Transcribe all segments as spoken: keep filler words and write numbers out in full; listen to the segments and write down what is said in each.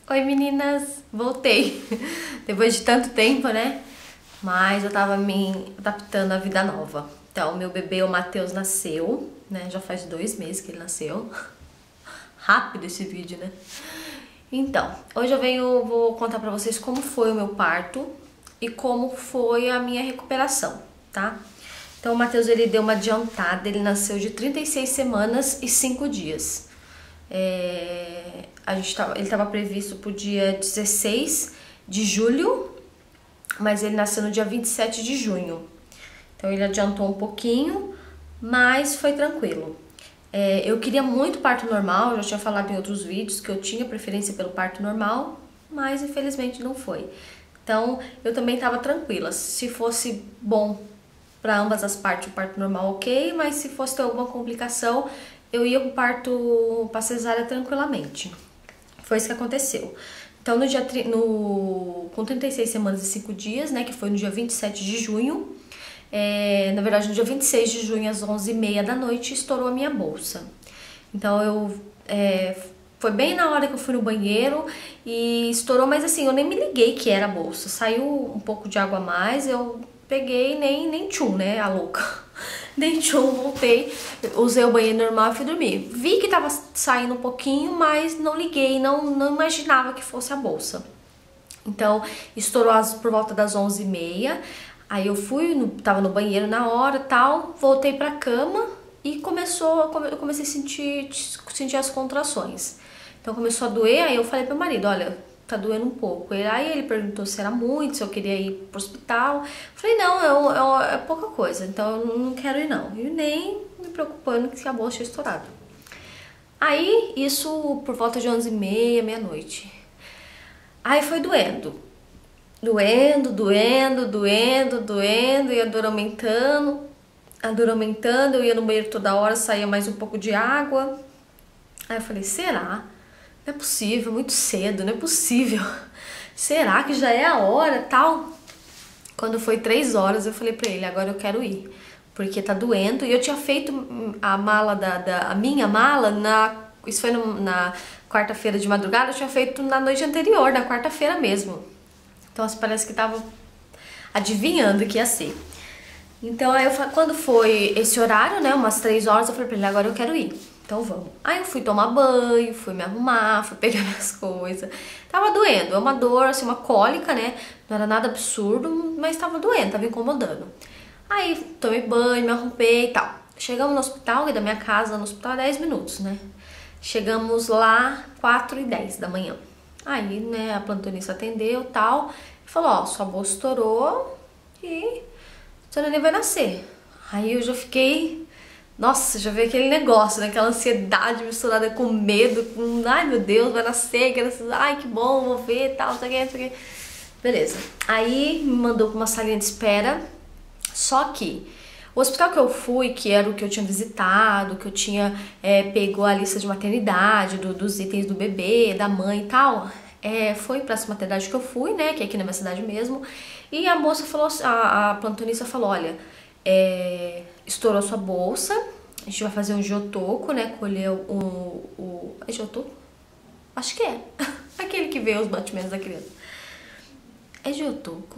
Oi meninas, voltei depois de tanto tempo, né? Mas eu tava me adaptando à vida nova. Então, meu bebê, o Matheus, nasceu, né? Já faz dois meses que ele nasceu. Rápido esse vídeo, né? Então, hoje eu venho, vou contar pra vocês como foi o meu parto e como foi a minha recuperação, tá? Então, o Matheus, ele deu uma adiantada, ele nasceu de trinta e seis semanas e cinco dias. É, a gente tava, ele estava previsto para o dia dezesseis de julho, mas ele nasceu no dia vinte e sete de junho. Então ele adiantou um pouquinho, mas foi tranquilo. É, eu queria muito parto normal, eu já tinha falado em outros vídeos que eu tinha preferência pelo parto normal, mas infelizmente não foi. Então eu também estava tranquila. Se fosse bom para ambas as partes, o parto normal ok, mas se fosse ter alguma complicação, eu ia pro parto pra cesárea tranquilamente. Foi isso que aconteceu. Então, no dia, no, com trinta e seis semanas e cinco dias, né, que foi no dia vinte e sete de junho, é, na verdade, no dia vinte e seis de junho, às onze e meia da noite, estourou a minha bolsa. Então, eu... É, foi bem na hora que eu fui no banheiro e estourou, mas assim, eu nem me liguei que era a bolsa. Saiu um pouco de água a mais, eu peguei nem, nem tchum, né, a louca. Nem tchum, voltei, usei o banheiro normal e fui dormir. Vi que tava saindo um pouquinho, mas não liguei, não, não imaginava que fosse a bolsa. Então, estourou as, por volta das onze e meia, aí eu fui, no, tava no banheiro na hora e tal, voltei pra cama e começou, eu comecei a sentir, sentir as contrações. Então começou a doer, aí eu falei pro marido, olha, tá doendo um pouco. Aí ele perguntou se era muito, se eu queria ir pro hospital. Falei, não, é, é, é pouca coisa, então eu não quero ir não. E nem me preocupando que a bolsa tinha estourado. Aí, isso por volta de onze e meia, meia-noite. Aí foi doendo. Doendo, doendo, doendo, doendo, e a dor aumentando. A dor aumentando, eu ia no banheiro toda hora, saía mais um pouco de água. Aí eu falei, será? Não é possível, muito cedo, não é possível. Será que já é a hora, tal? Quando foi três horas, eu falei pra ele, agora eu quero ir, porque tá doendo. E eu tinha feito a mala, da, da a minha mala, na, isso foi no, na quarta-feira de madrugada, eu tinha feito na noite anterior, na quarta-feira mesmo. Então, parece que tava adivinhando que ia ser. Então, aí eu, quando foi esse horário, né, umas três horas, eu falei pra ele, agora eu quero ir. Então vamos. Aí eu fui tomar banho, fui me arrumar, fui pegar minhas coisas. Tava doendo, é uma dor, assim, uma cólica, né? Não era nada absurdo, mas tava doendo, tava incomodando. Aí tomei banho, me arrumei e tal. Chegamos no hospital, e da minha casa no hospital é dez minutos, né? Chegamos lá quatro e dez da manhã. Aí, né, a plantonista atendeu e tal. E falou, ó, sua bolsa estourou e seu neném vai nascer. Aí eu já fiquei... Nossa, já veio aquele negócio, né? Aquela ansiedade misturada com medo, com, ai meu Deus, vai nascer, quero, ai que bom, vou ver, tal, isso aqui, isso aqui. Beleza. Aí me mandou pra uma salinha de espera, só que o hospital que eu fui, que era o que eu tinha visitado, que eu tinha é, pegou a lista de maternidade, do, dos itens do bebê, da mãe e tal, é, foi pra essa maternidade que eu fui, né? Que é aqui na minha cidade mesmo, e a moça falou, a, a plantonista falou, olha, é, estourou sua bolsa, a gente vai fazer um geotoco, né, colher o... o é geotoco? Acho que é. Aquele que vê os batimentos da criança. É geotoco?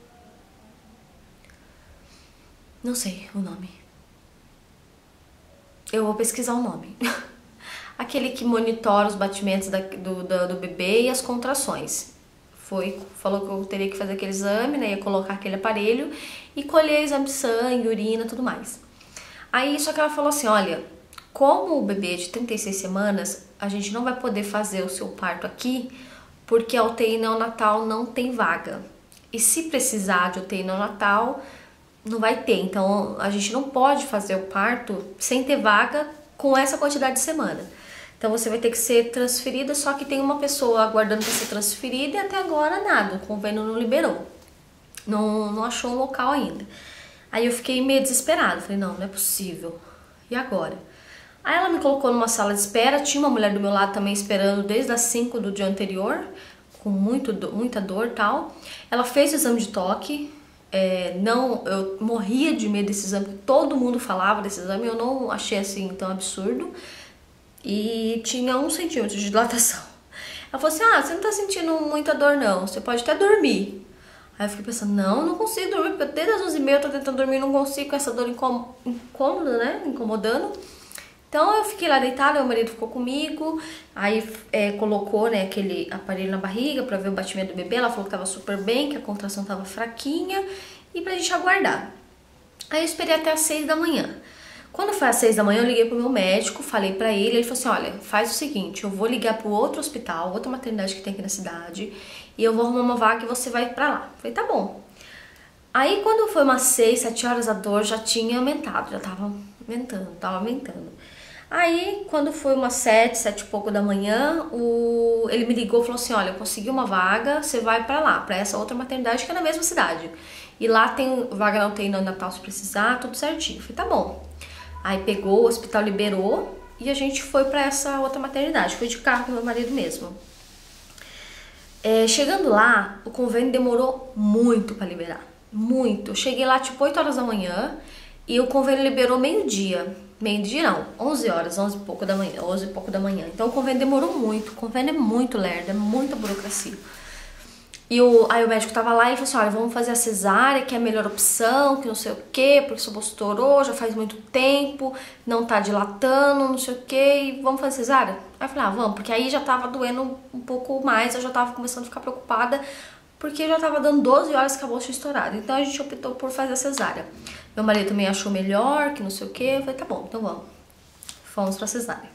Não sei o nome. Eu vou pesquisar o nome. Aquele que monitora os batimentos da, do, do, do bebê e as contrações. Foi, falou que eu teria que fazer aquele exame, né, ia colocar aquele aparelho e colher exame de sangue, urina, tudo mais. Aí, só que ela falou assim, olha, como o bebê é de trinta e seis semanas, a gente não vai poder fazer o seu parto aqui, porque a U T I neonatal não tem vaga. E se precisar de U T I neonatal, não vai ter. Então, a gente não pode fazer o parto sem ter vaga com essa quantidade de semana. Então você vai ter que ser transferida, só que tem uma pessoa aguardando para ser transferida e até agora nada, o convênio não liberou. Não, não achou um local ainda. Aí eu fiquei meio desesperada, falei, não, não é possível. E agora? Aí ela me colocou numa sala de espera, tinha uma mulher do meu lado também esperando desde as cinco do dia anterior, com muito, muita dor e tal. Ela fez o exame de toque, é, não, eu morria de medo desse exame, todo mundo falava desse exame, eu não achei assim tão absurdo. E tinha um centímetro de dilatação. Ela falou assim, ah, você não tá sentindo muita dor não, você pode até dormir. Aí eu fiquei pensando, não, não consigo dormir, porque desde as onze e meia eu tô tentando dormir e não consigo, com essa dor incômoda, né, incomodando. Então eu fiquei lá deitada, meu marido ficou comigo, aí é, colocou, né, aquele aparelho na barriga pra ver o batimento do bebê. Ela falou que tava super bem, que a contração tava fraquinha e pra gente aguardar. Aí eu esperei até as seis da manhã. Quando foi às seis da manhã eu liguei pro meu médico, falei pra ele, ele falou assim, olha, faz o seguinte, eu vou ligar pro outro hospital, outra maternidade que tem aqui na cidade, e eu vou arrumar uma vaga e você vai pra lá. Eu falei, tá bom. Aí quando foi umas seis, sete horas a dor já tinha aumentado, já tava aumentando, tava aumentando. Aí, quando foi umas sete, sete e pouco da manhã, o... ele me ligou e falou assim, olha, eu consegui uma vaga, você vai pra lá, pra essa outra maternidade que é na mesma cidade. E lá tem vaga na U T I neonatal se precisar, tudo certinho. Eu falei, tá bom. Aí pegou, o hospital liberou e a gente foi pra essa outra maternidade. Fui de carro com meu marido mesmo. É, chegando lá, o convênio demorou muito pra liberar. Muito. Eu cheguei lá tipo oito horas da manhã e o convênio liberou meio-dia. Meio-dia não, onze horas, onze e pouco da manhã, onze e pouco da manhã. Então o convênio demorou muito, o convênio é muito lerdo, é muita burocracia. E o, aí o médico tava lá e ele falou assim, olha, vamos fazer a cesárea, que é a melhor opção, que não sei o quê, porque seu bolso estourou, já faz muito tempo, não tá dilatando, não sei o quê, e vamos fazer cesárea? Aí eu falei, ah, vamos, porque aí já tava doendo um pouco mais, eu já tava começando a ficar preocupada, porque já tava dando doze horas que a bolsa tinha estourado. Então a gente optou por fazer a cesárea. Meu marido também achou melhor, que não sei o que. Eu falei, tá bom, então vamos. Fomos pra cesárea.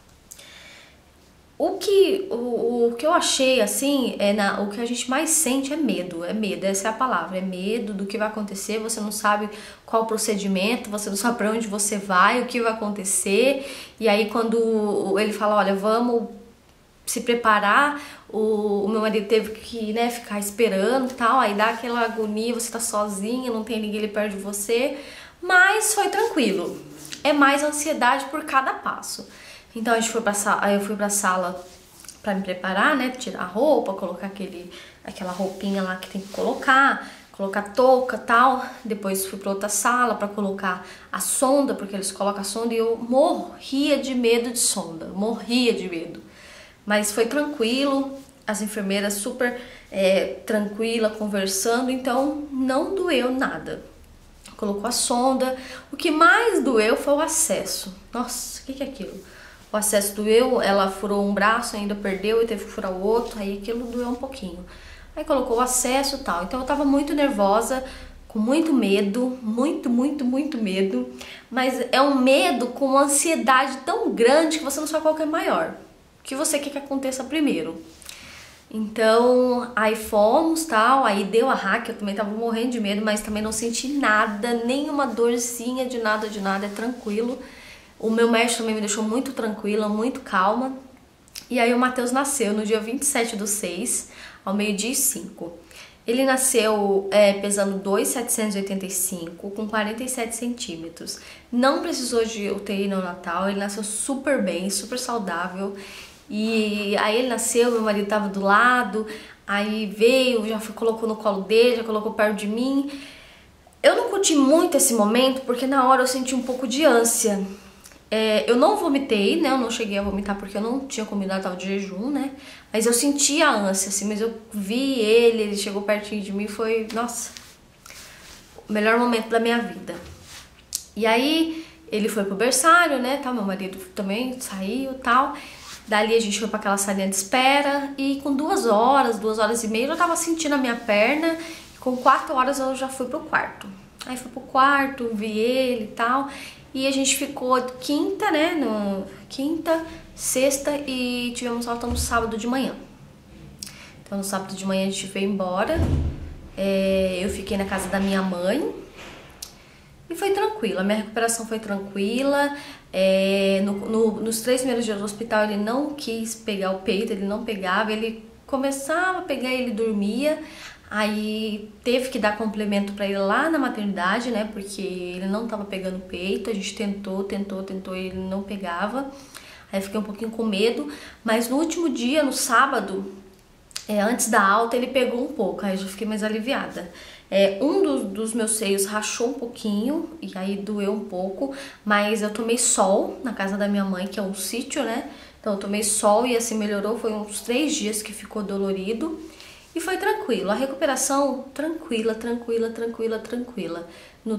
O que, o, o que eu achei, assim, é na, o que a gente mais sente é medo. É medo, essa é a palavra. É medo do que vai acontecer. Você não sabe qual o procedimento, você não sabe pra onde você vai, o que vai acontecer. E aí quando ele fala, olha, vamos se preparar, o, o meu marido teve que, né, ficar esperando e tal, aí dá aquela agonia, você tá sozinha, não tem ninguém ali perto de você, mas foi tranquilo. É mais ansiedade por cada passo. Então a gente foi pra sala, aí eu fui pra sala pra me preparar, né, tirar a roupa, colocar aquele, aquela roupinha lá que tem que colocar, colocar touca e tal. Depois fui pra outra sala pra colocar a sonda, porque eles colocam a sonda e eu morria de medo de sonda, morria de medo. Mas foi tranquilo, as enfermeiras super é, tranquila, conversando, então não doeu nada. Colocou a sonda. O que mais doeu foi o acesso. Nossa, o que, que é aquilo? O acesso doeu, ela furou um braço, ainda perdeu e teve que furar o outro, aí aquilo doeu um pouquinho. Aí colocou o acesso e tal. Então eu tava muito nervosa, com muito medo, muito, muito, muito medo. Mas é um medo com uma ansiedade tão grande que você não sabe qual que é maior. O que você quer que aconteça primeiro. Então, aí fomos, tal, aí deu a hack, eu também tava morrendo de medo, mas também não senti nada, nenhuma dorzinha de nada, de nada, é tranquilo. O meu médico também me deixou muito tranquila, muito calma. E aí o Matheus nasceu no dia vinte e sete do seis, ao meio-dia e cinco. Ele nasceu é, pesando dois mil setecentos e oitenta e cinco, com quarenta e sete centímetros. Não precisou de U T I neonatal, ele nasceu super bem, super saudável. E aí ele nasceu, meu marido tava do lado, aí veio, já colocou no colo dele, já colocou perto de mim. Eu não curti muito esse momento, porque na hora eu senti um pouco de ânsia. É, eu não vomitei, né, eu não cheguei a vomitar porque eu não tinha combinado, tava de jejum, né, mas eu senti a ânsia, assim, mas eu vi ele, ele chegou pertinho de mim, foi, nossa, o melhor momento da minha vida. E aí ele foi pro berçário, né, tal, meu marido também saiu, tal. Dali a gente foi para aquela salinha de espera e com duas horas, duas horas e meia eu já tava sentindo a minha perna e com quatro horas eu já fui pro quarto. Aí fui pro quarto, vi ele e tal e a gente ficou quinta, né, no, quinta, sexta e tivemos alta no sábado de manhã. Então no sábado de manhã a gente veio embora, é, eu fiquei na casa da minha mãe e foi tranquila, a minha recuperação foi tranquila. É, no, no, nos três primeiros dias do hospital ele não quis pegar o peito, ele não pegava, ele começava a pegar e ele dormia, aí teve que dar complemento para ele lá na maternidade, né, porque ele não tava pegando o peito, a gente tentou, tentou, tentou e ele não pegava, aí eu fiquei um pouquinho com medo, mas no último dia, no sábado, é, antes da alta, ele pegou um pouco, aí eu já fiquei mais aliviada. É, um dos, dos meus seios rachou um pouquinho e aí doeu um pouco, mas eu tomei sol na casa da minha mãe, que é um sítio, né? Então eu tomei sol e assim melhorou, foi uns três dias que ficou dolorido e foi tranquilo. A recuperação tranquila, tranquila, tranquila, tranquila. No,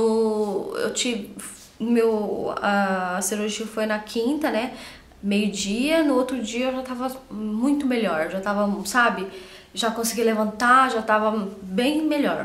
no eu tive meu a cirurgia foi na quinta, né? Meio-dia, no outro dia eu já tava muito melhor, já tava, sabe? Já consegui levantar, já tava bem melhor.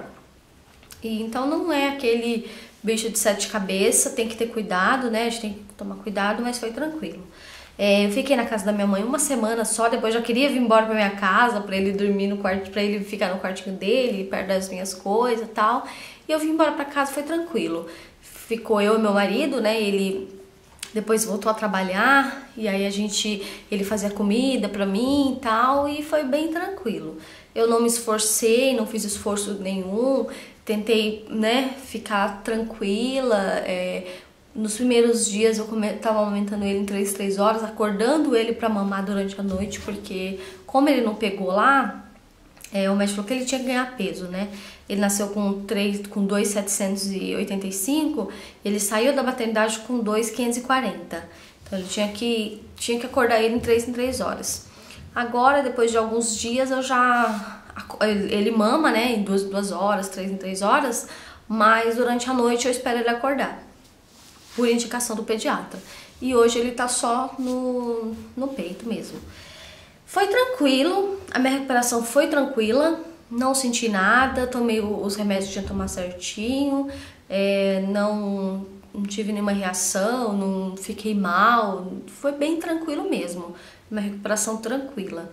E então não é aquele bicho de sete cabeças, tem que ter cuidado, né? A gente tem que tomar cuidado, mas foi tranquilo. É, eu fiquei na casa da minha mãe uma semana só, depois já queria vir embora pra minha casa, pra ele dormir no quarto, pra ele ficar no quartinho dele, perto das minhas coisas e tal. E eu vim embora pra casa, foi tranquilo. Ficou eu e meu marido, né? Ele depois voltou a trabalhar e aí a gente, ele fazia comida pra mim e tal, e foi bem tranquilo. Eu não me esforcei, não fiz esforço nenhum, tentei, né, ficar tranquila. É, nos primeiros dias eu come, tava aumentando ele em três, três horas, acordando ele pra mamar durante a noite, porque como ele não pegou lá, é, o médico falou que ele tinha que ganhar peso, né? Ele nasceu com, com dois mil setecentos e oitenta e cinco, ele saiu da maternidade com dois mil quinhentos e quarenta. Então ele tinha que, tinha que acordar ele em três em três horas. Agora, depois de alguns dias, eu já... Ele mama, né, em duas, duas horas, três em três horas, mas durante a noite eu espero ele acordar, por indicação do pediatra. E hoje ele tá só no, no peito mesmo. Foi tranquilo, a minha recuperação foi tranquila, não senti nada, tomei os remédios que tinha que tomar certinho, é, não, não tive nenhuma reação, não fiquei mal, foi bem tranquilo mesmo, uma recuperação tranquila.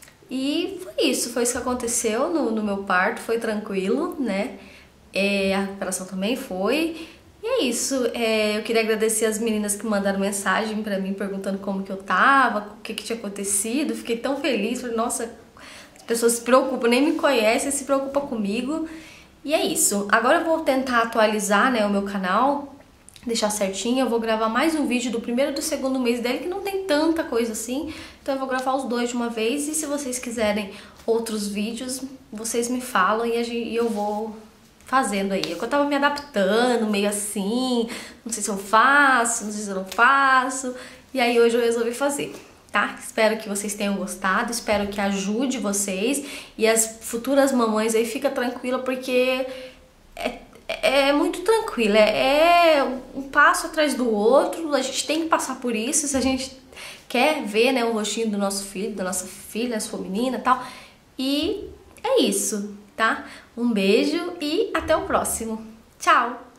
E foi isso, foi isso que aconteceu no, no meu parto, foi tranquilo, né? É, a recuperação também foi. E é isso, é, eu queria agradecer as meninas que mandaram mensagem pra mim perguntando como que eu tava, o que que tinha acontecido. Fiquei tão feliz, falei, nossa, as pessoas se preocupam, nem me conhecem, se preocupam comigo. E é isso, agora eu vou tentar atualizar, né, o meu canal, deixar certinho. Eu vou gravar mais um vídeo do primeiro e do segundo mês dele, que não tem tanta coisa assim, então eu vou gravar os dois de uma vez. E se vocês quiserem outros vídeos, vocês me falam e, a gente, e eu vou... fazendo aí. Eu tava me adaptando, meio assim, não sei se eu faço, não sei se eu não faço, e aí hoje eu resolvi fazer, tá? Espero que vocês tenham gostado, espero que ajude vocês, e as futuras mamães aí, fica tranquila, porque é, é muito tranquilo, é, é um passo atrás do outro, a gente tem que passar por isso, se a gente quer ver, né, o rostinho do nosso filho, da nossa filha, se for menina e tal, e é isso. Tá? Um beijo e até o próximo. Tchau!